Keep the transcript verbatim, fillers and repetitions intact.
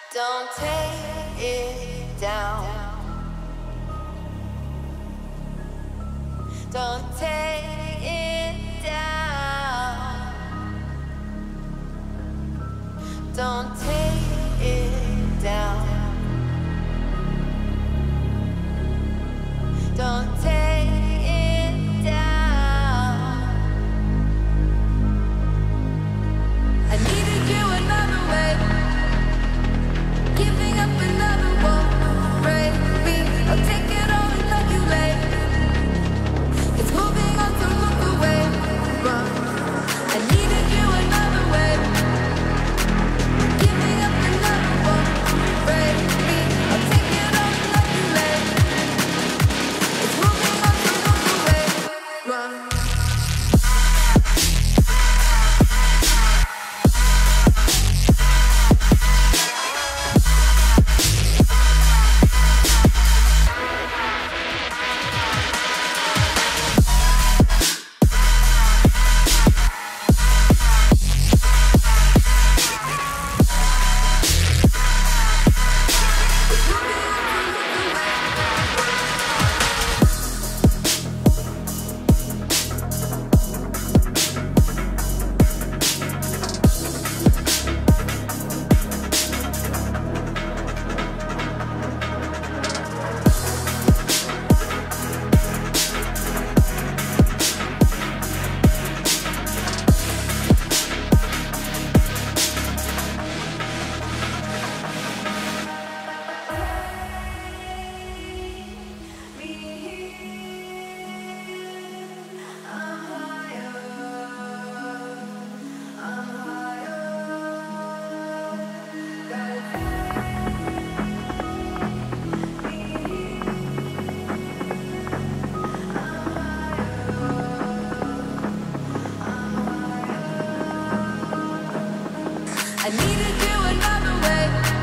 Don't take it down. Don't take it down. Don't take it down. Don't take it down. I needed you another way. Giving up another won't break me. I'll take it all and love you late. It's moving on, so look away. Run. I needed you another way. Giving up another won't break me. I'll take it all and love you late. It's moving on, so look away. Run. I needed you another way.